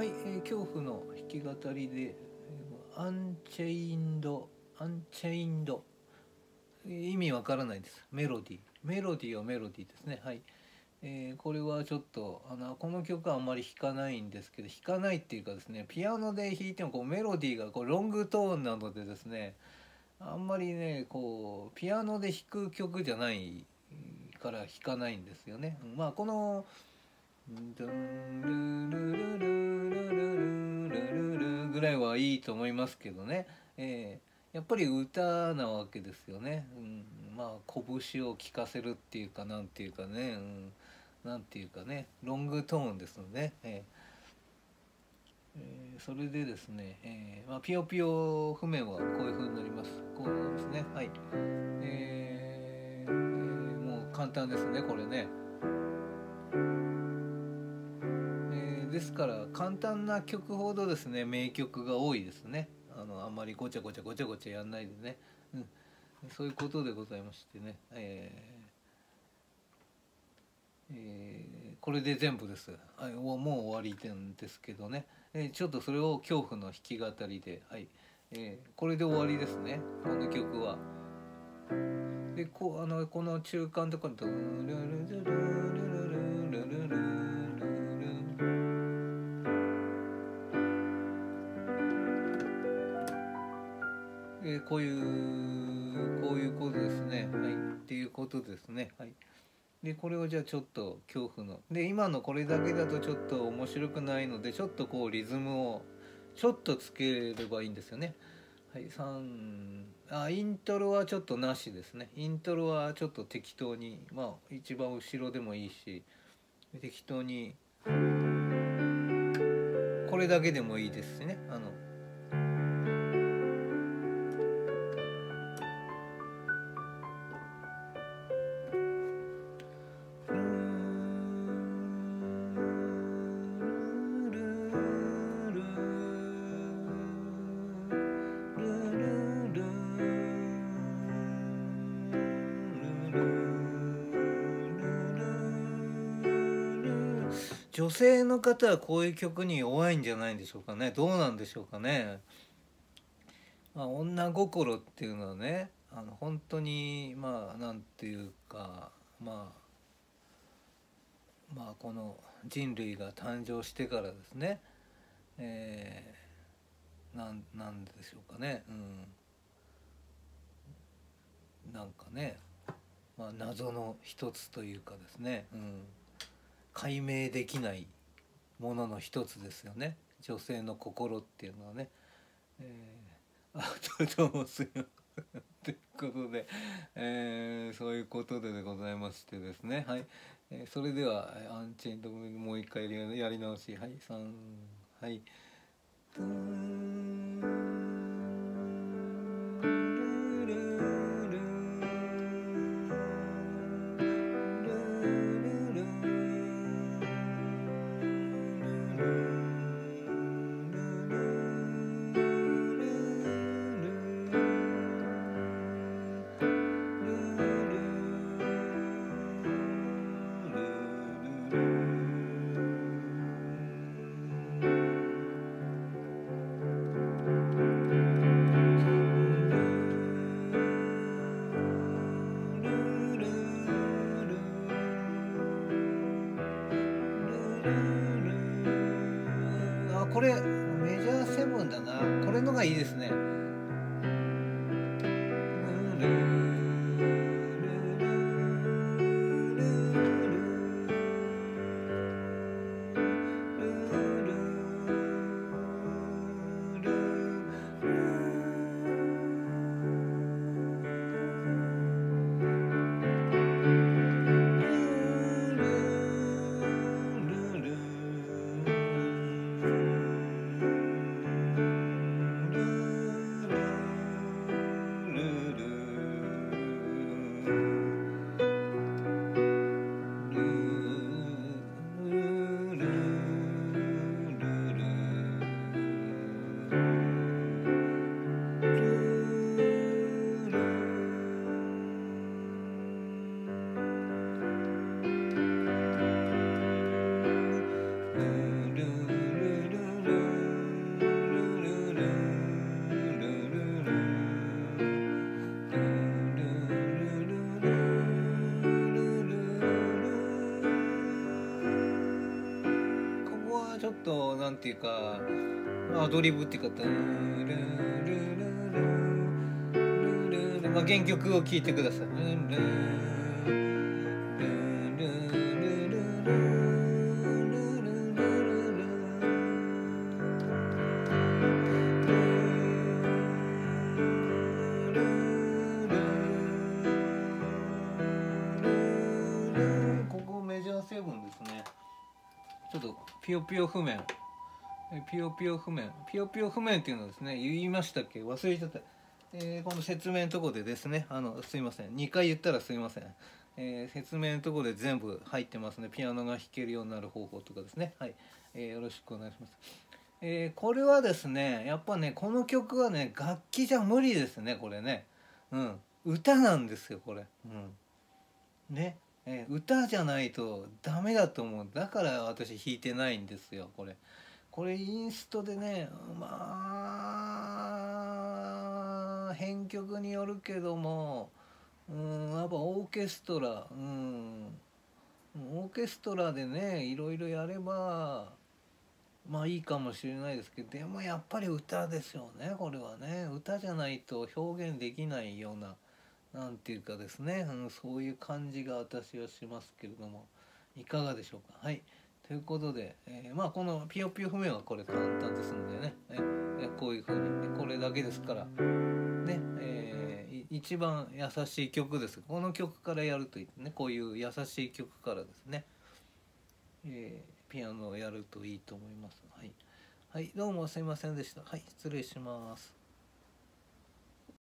はい、恐怖の弾き語りで、アンチェインド、意味わからないです。メロディーメロディーですね。はい、これはちょっとこの曲はあんまり弾かないんですけど、弾かないっていうかですね、ピアノで弾いてもこうメロディーがこうロングトーンなのでですね、あんまりねこうピアノで弾く曲じゃないから弾かないんですよね。まあこのドゥンルルルルルルルルルルぐらいはいいと思いますけどね、やっぱり歌なわけですよね、まあ拳を聴かせるっていうかなんていうかね、なんていうかねロングトーンですので、それでですね、まあ、ピヨピヨ譜面はこういう風になります。こうですね、はい、もう簡単ですねこれね。ですから簡単な曲ほどですね名曲が多いですね。あんまりごちゃごちゃやんないでね、そういうことでございましてね、これで全部です。はい、もう終わりなんですけどね、ちょっとそれを恐怖の弾き語りで、はい、これで終わりですねこの曲は。でこの中間とかドゥルルルルルルルルルルこういうことですね。はい、っていうことですね。はい。でこれをじゃあちょっと恐怖ので今のこれだけだとちょっと面白くないのでちょっとこうリズムをちょっとつければいいんですよね。はい、イントロはちょっとなしですね。イントロはちょっと適当にまあ一番後ろでもいいし適当にこれだけでもいいですしね。女性の方はこういう曲に弱いんじゃないんでしょうかね。どうなんでしょうかね。まあ、女心っていうのはね本当にまあなんていうかまあこの人類が誕生してからですね、なんでしょうかね、なんかね、まあ、謎の一つというかですね、解明できないものの一つですよね女性の心っていうのはね。どうもすいませんということで、そういうことでございましてですね、はい、それではアンチェインドもう一回やり直し、はい3、はいトゥーこれメジャーセブンだな。これのがいいですね。 ちょっとなんていうかアドリブっていうか、まあ、原曲を聴いてください。ここメジャーセブンですね。ちょっとピヨピヨ譜面、ピヨピヨ譜面っていうのはですね、言いましたっけ、忘れちゃった。この説明のところでですね、すいません、2回言ったらすいません。説明のところで全部入ってますね。ピアノが弾けるようになる方法とかですね。はい、よろしくお願いします。これはですね、やっぱね、この曲はね、楽器じゃ無理ですね、これね。うん、歌なんですよ、これ。うん。ね、歌じゃないとダメだと思う。だから私弾いてないんですよ、これ。これインストでね、まあ編曲によるけども、やっぱオーケストラ、オーケストラでねいろいろやればまあいいかもしれないですけど、でもやっぱり歌ですよね、これはね。歌じゃないと表現できないような、なんていうかですね、そういう感じが私はしますけれども、いかがでしょうか。はい、ということで、まあこのピヨピヨ譜面はこれ簡単ですのでね、こういうふうにこれだけですからね、一番優しい曲です。この曲からやるといいね、こういう優しい曲からですね、ピアノをやるといいと思います。はい、はい、どうもすいませんでした。はい、失礼します。